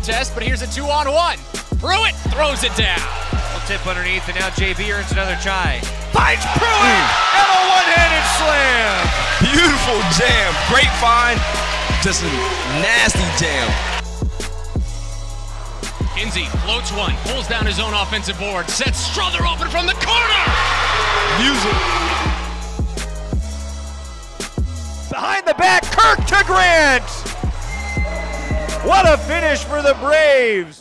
contest, but here's a 2-on-1. Pruitt throws it down. Little tip underneath, and now JB earns another try. Finds Pruitt and a one-handed slam. Beautiful jam. Great find. Just a nasty jam. Kinsey floats one, pulls down his own offensive board, sets Strother open from the corner. Music. Behind the back, Kirk to Grant. What a finish for the Braves.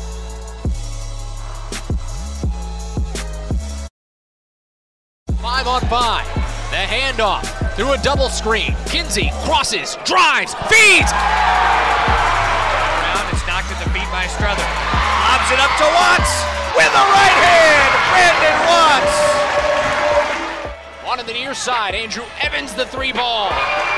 Five on five. The handoff through a double screen. Kinsey crosses, drives, feeds. Around, it's knocked at the feet by Strother. Lobs it up to Watts with the right hand. Brandon Watts. On the near side, Andrew Evans the 3-ball.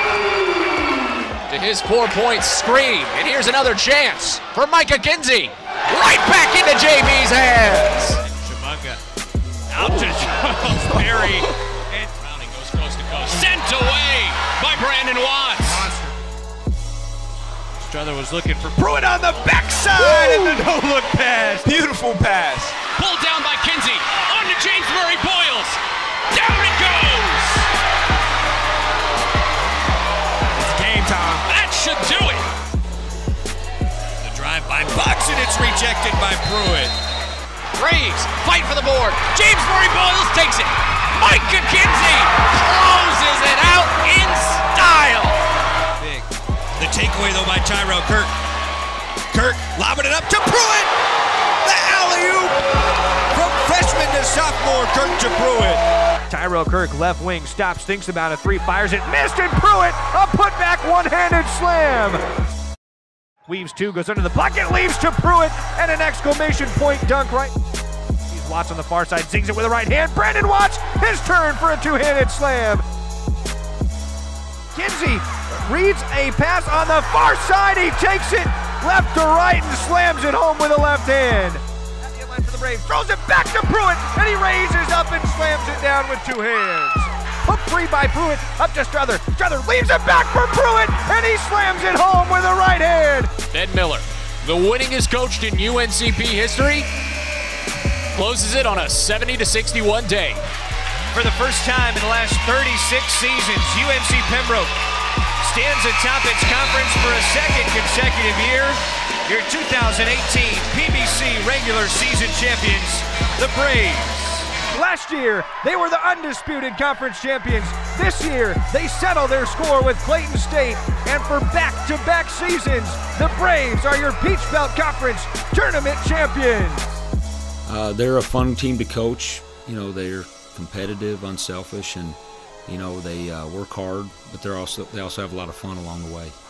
To his 4-point screen, and here's another chance for Micah Kinsey. Right back into JB's hands. Shamunga out to Charles Perry. And Browning goes coast to coast. Sent away by Brandon Watts. Strother was looking for Pruitt on the backside and the no-look pass. Beautiful pass. Pulled down by Kinsey. On to James Murray Boyles. Down it goes. It's game time. That should do it. The drive by Bucks, and it's rejected by Pruitt. Braves fight for the board. James Murray Boyles takes it. Micah Kinsey closes it out in style. Big. The takeaway, though, by Tyrell Kirk. Kirk lobbing it up to Pruitt. The alley-oop from freshman to sophomore Kirk to Pruitt. Tyrell Kirk, left wing, stops, thinks about a three, fires it, missed, and Pruitt, a putback one-handed slam. Weaves two, goes under the bucket, leaves to Pruitt, and an exclamation point dunk right. He's Watts on the far side, zings it with a right hand. Brandon Watts, his turn for a two-handed slam. Kinsey reads a pass on the far side, he takes it left to right and slams it home with a left hand. At the inline for the Braves, throws it back to Pruitt, and he raises up and slams it down with two hands. Hook free by Pruitt, up to Strother. Strother leaves it back for Pruitt, and he slams it home with a right hand. Ben Miller, the winningest coach in UNCP history, closes it on a 70-61 day. For the first time in the last 36 seasons, UNC Pembroke stands atop its conference for a second consecutive year. Your 2018 PBC regular season champions, the Braves. Last year, they were the Undisputed Conference champions. This year, they settle their score with Clayton State. And for back-to-back seasons, the Braves are your Peach Belt Conference tournament champions. They're a fun team to coach. You know, they're competitive, unselfish, and you know they work hard, but they also have a lot of fun along the way.